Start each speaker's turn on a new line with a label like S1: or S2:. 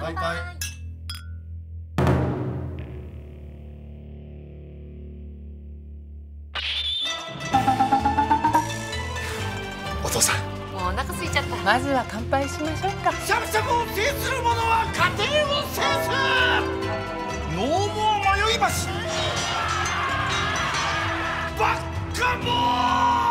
S1: 乾杯。お父さん、
S2: もうお腹空いちゃった。
S3: まずは乾杯しましょうか。
S1: しゃぶしゃぶを制する者は家庭を制す。ノーモア迷い橋。バッカモーン。